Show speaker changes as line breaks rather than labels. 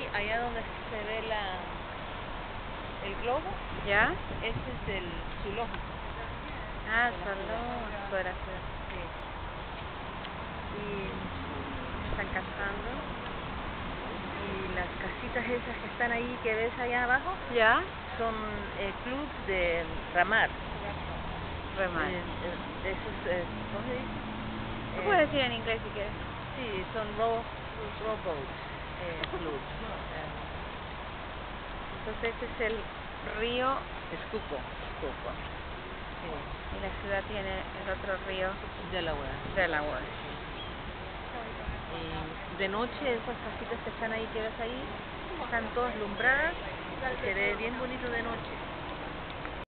allá donde se ve el globo,
¿Ya?
ese es el zoológico.
Ah, zoológico de la ciudad.
Sí.
Y están cazando.
Y las casitas esas que están ahí, que ves allá abajo,
¿Ya?
son clubs de ramar.
Remar.
Esos, ¿cómo se dice?
Tú puedes decir en inglés si quieres.
Sí, son rowboat clubs.
Entonces este es el río
Schuylkill. Sí.
y la ciudad tiene el otro río,
Delaware. Y de noche esas casitas que están ahí, que ves ahí, están todas alumbradas y se ve bien bonito de noche.